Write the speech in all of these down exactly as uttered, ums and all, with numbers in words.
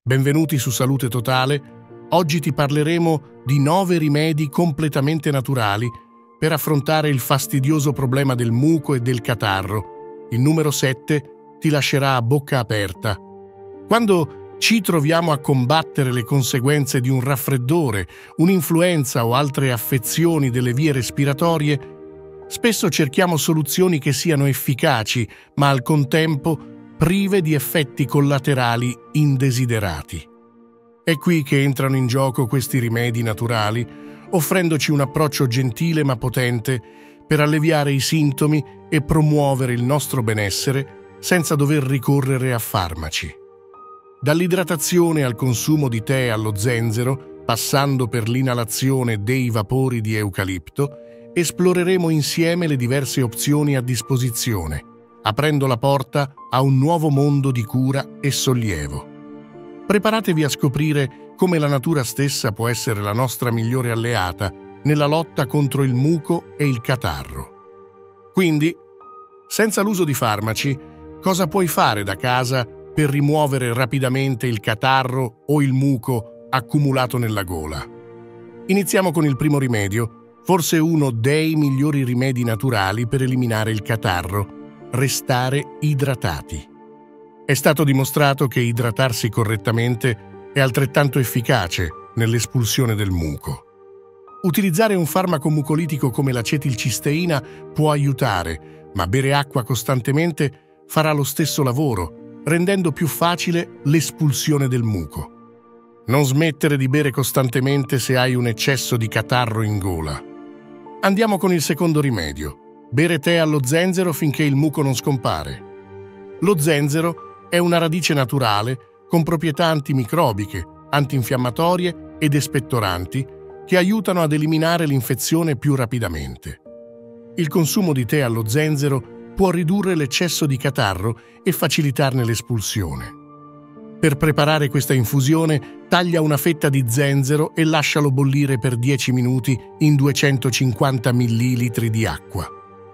Benvenuti su Salute Totale. Oggi ti parleremo di nove rimedi completamente naturali per affrontare il fastidioso problema del muco e del catarro. Il numero sette ti lascerà a bocca aperta. Quando ci troviamo a combattere le conseguenze di un raffreddore, un'influenza o altre affezioni delle vie respiratorie, spesso cerchiamo soluzioni che siano efficaci, ma al contempo prive di effetti collaterali indesiderati. È qui che entrano in gioco questi rimedi naturali, offrendoci un approccio gentile ma potente per alleviare i sintomi e promuovere il nostro benessere senza dover ricorrere a farmaci. Dall'idratazione al consumo di tè allo zenzero, passando per l'inalazione dei vapori di eucalipto, esploreremo insieme le diverse opzioni a disposizione, aprendo la porta a un nuovo mondo di cura e sollievo. Preparatevi a scoprire come la natura stessa può essere la nostra migliore alleata nella lotta contro il muco e il catarro. Quindi, senza l'uso di farmaci, cosa puoi fare da casa per rimuovere rapidamente il catarro o il muco accumulato nella gola? Iniziamo con il primo rimedio, forse uno dei migliori rimedi naturali per eliminare il catarro: restare idratati. È stato dimostrato che idratarsi correttamente è altrettanto efficace nell'espulsione del muco. Utilizzare un farmaco mucolitico come l'acetilcisteina può aiutare, ma bere acqua costantemente farà lo stesso lavoro, rendendo più facile l'espulsione del muco. Non smettere di bere costantemente se hai un eccesso di catarro in gola. Andiamo con il secondo rimedio. Bere tè allo zenzero finché il muco non scompare. Lo zenzero è una radice naturale con proprietà antimicrobiche, antinfiammatorie ed espettoranti che aiutano ad eliminare l'infezione più rapidamente. Il consumo di tè allo zenzero può ridurre l'eccesso di catarro e facilitarne l'espulsione. Per preparare questa infusione, taglia una fetta di zenzero e lascialo bollire per dieci minuti in duecentocinquanta millilitri di acqua.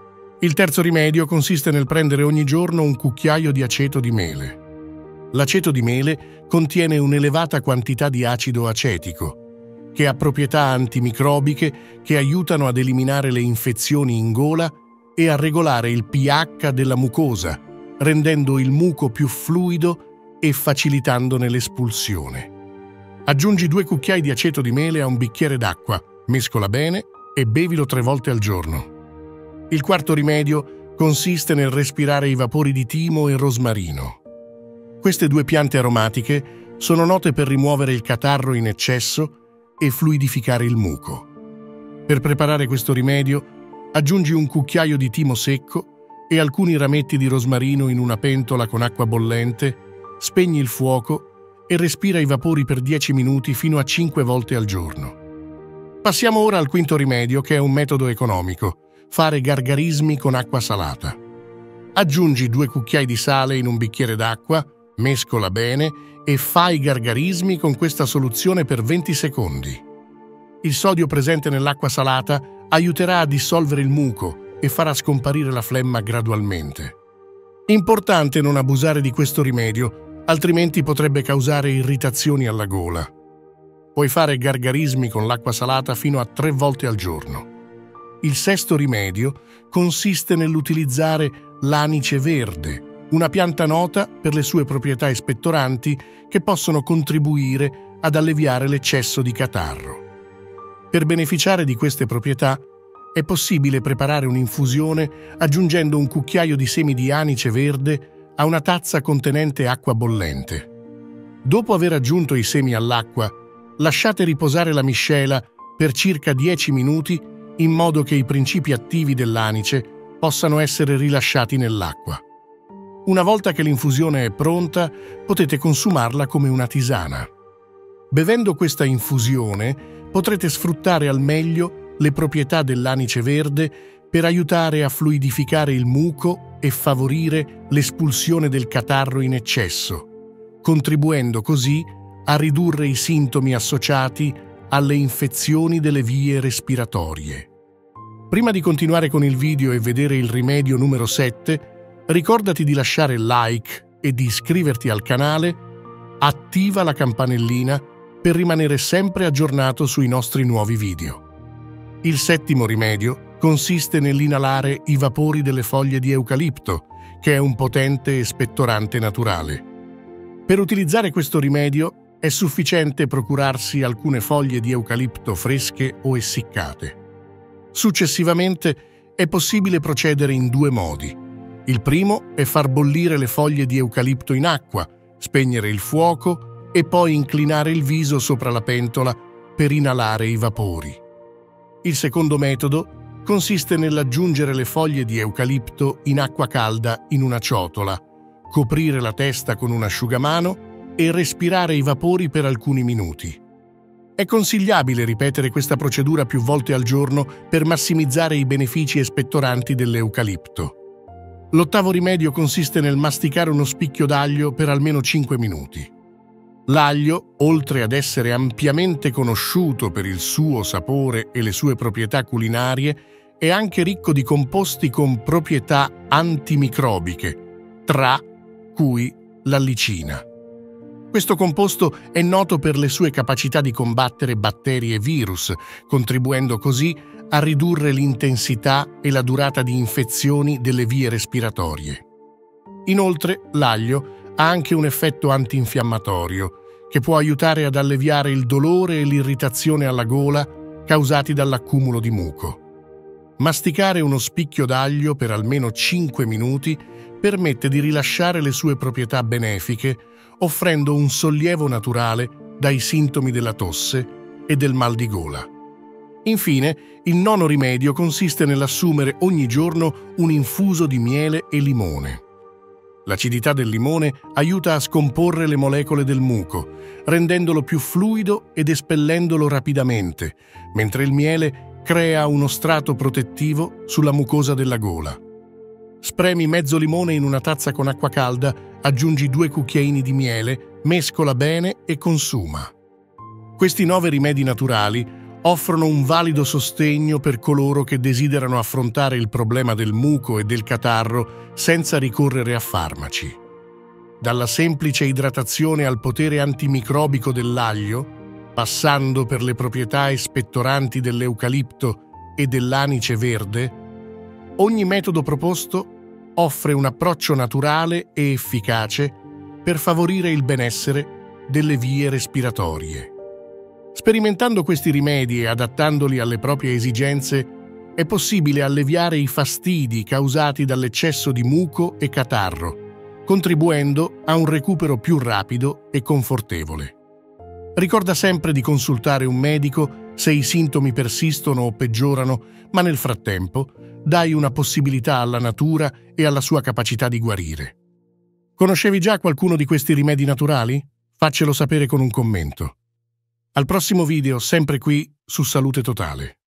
Il terzo rimedio consiste nel prendere ogni giorno un cucchiaio di aceto di mele. L'aceto di mele contiene un'elevata quantità di acido acetico, che ha proprietà antimicrobiche che aiutano ad eliminare le infezioni in gola e a regolare il pH della mucosa, rendendo il muco più fluido e facilitandone l'espulsione. Aggiungi due cucchiai di aceto di mele a un bicchiere d'acqua, mescola bene e bevilo tre volte al giorno. Il quarto rimedio consiste nel respirare i vapori di timo e rosmarino. Queste due piante aromatiche sono note per rimuovere il catarro in eccesso e fluidificare il muco. Per preparare questo rimedio, aggiungi un cucchiaio di timo secco e alcuni rametti di rosmarino in una pentola con acqua bollente, spegni il fuoco e respira i vapori per dieci minuti fino a cinque volte al giorno. Passiamo ora al quinto rimedio, che è un metodo economico: fare gargarismi con acqua salata. Aggiungi due cucchiai di sale in un bicchiere d'acqua, mescola bene e fai gargarismi con questa soluzione per venti secondi. Il sodio presente nell'acqua salata aiuterà a dissolvere il muco e farà scomparire la flemma gradualmente. Importante non abusare di questo rimedio, altrimenti potrebbe causare irritazioni alla gola. Puoi fare gargarismi con l'acqua salata fino a tre volte al giorno. Il sesto rimedio consiste nell'utilizzare l'anice verde, una pianta nota per le sue proprietà espettoranti che possono contribuire ad alleviare l'eccesso di catarro. Per beneficiare di queste proprietà è possibile preparare un'infusione aggiungendo un cucchiaio di semi di anice verde a una tazza contenente acqua bollente. Dopo aver aggiunto i semi all'acqua, lasciate riposare la miscela per circa dieci minuti in modo che i principi attivi dell'anice possano essere rilasciati nell'acqua. Una volta che l'infusione è pronta, potete consumarla come una tisana. Bevendo questa infusione, potrete sfruttare al meglio le proprietà dell'anice verde per aiutare a fluidificare il muco e favorire l'espulsione del catarro in eccesso, contribuendo così a ridurre i sintomi associati alle infezioni delle vie respiratorie. Prima di continuare con il video e vedere il rimedio numero sette, ricordati di lasciare like e di iscriverti al canale Attiva la campanellina per rimanere sempre aggiornato sui nostri nuovi video. Il settimo rimedio consiste nell'inalare i vapori delle foglie di eucalipto, che è un potente espettorante naturale. Per utilizzare questo rimedio è sufficiente procurarsi alcune foglie di eucalipto fresche o essiccate. Successivamente è possibile procedere in due modi. Il primo è far bollire le foglie di eucalipto in acqua, spegnere il fuoco e poi inclinare il viso sopra la pentola per inalare i vapori. Il secondo metodo consiste nell'aggiungere le foglie di eucalipto in acqua calda in una ciotola, coprire la testa con un asciugamano e respirare i vapori per alcuni minuti. È consigliabile ripetere questa procedura più volte al giorno per massimizzare i benefici espettoranti dell'eucalipto. L'ottavo rimedio consiste nel masticare uno spicchio d'aglio per almeno cinque minuti. L'aglio, oltre ad essere ampiamente conosciuto per il suo sapore e le sue proprietà culinarie, è anche ricco di composti con proprietà antimicrobiche, tra cui l'allicina. Questo composto è noto per le sue capacità di combattere batteri e virus, contribuendo così a ridurre l'intensità e la durata di infezioni delle vie respiratorie. Inoltre, l'aglio ha anche un effetto antinfiammatorio, che può aiutare ad alleviare il dolore e l'irritazione alla gola causati dall'accumulo di muco. Masticare uno spicchio d'aglio per almeno cinque minuti permette di rilasciare le sue proprietà benefiche, offrendo un sollievo naturale dai sintomi della tosse e del mal di gola. Infine, il nono rimedio consiste nell'assumere ogni giorno un infuso di miele e limone. L'acidità del limone aiuta a scomporre le molecole del muco, rendendolo più fluido ed espellendolo rapidamente, mentre il miele crea uno strato protettivo sulla mucosa della gola. Spremi mezzo limone in una tazza con acqua calda, aggiungi due cucchiaini di miele, mescola bene e consuma. Questi nove rimedi naturali offrono un valido sostegno per coloro che desiderano affrontare il problema del muco e del catarro senza ricorrere a farmaci. Dalla semplice idratazione al potere antimicrobico dell'aglio, passando per le proprietà espettoranti dell'eucalipto e dell'anice verde, ogni metodo proposto offre un approccio naturale e efficace per favorire il benessere delle vie respiratorie. Sperimentando questi rimedi e adattandoli alle proprie esigenze, è possibile alleviare i fastidi causati dall'eccesso di muco e catarro, contribuendo a un recupero più rapido e confortevole. Ricorda sempre di consultare un medico se i sintomi persistono o peggiorano, ma nel frattempo dai una possibilità alla natura e alla sua capacità di guarire. Conoscevi già qualcuno di questi rimedi naturali? Faccelo sapere con un commento. Al prossimo video, sempre qui su Salute Totale.